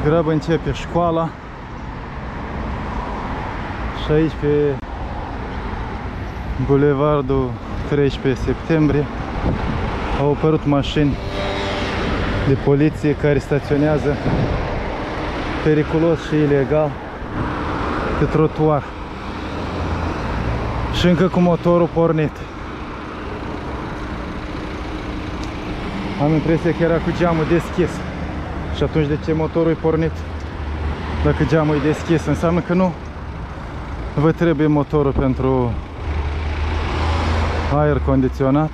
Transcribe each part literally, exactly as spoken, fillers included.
grabă începe școala. Și aici pe bulevardul treisprezece septembrie au apărut mașini de poliție care staționează periculos și ilegal pe trotuar și încă cu motorul pornit. Am impresia că era cu geamul deschis. Și atunci de ce motorul e pornit? Dacă geamul e deschis, înseamnă că nu vă trebuie motorul pentru aer condiționat.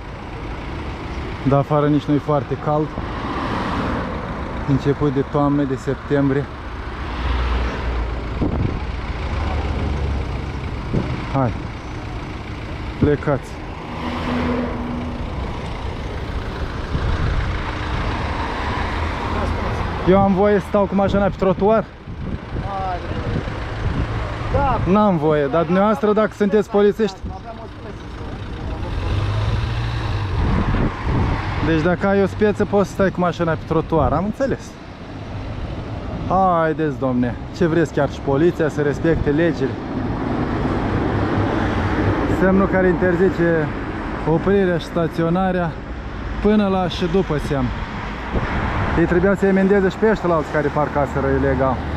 Dar afară nici nu e foarte cald. Început de toamnă, de septembrie. Hai, plecați. Eu am voie să stau cu mașina pe trotuar? Da. N-am voie, dar dumneavoastră, dacă sunteți polițiști. Deci dacă ai o speță, poți să stai cu mașina pe trotuar, am înțeles. Haideți, domne, ce vreți chiar și poliția să respecte legile. Semnul care interzice oprirea și staționarea până la și după semn. Ei trebuia să-i amendeze și pe ăștia la alți care parcaseră ilegal.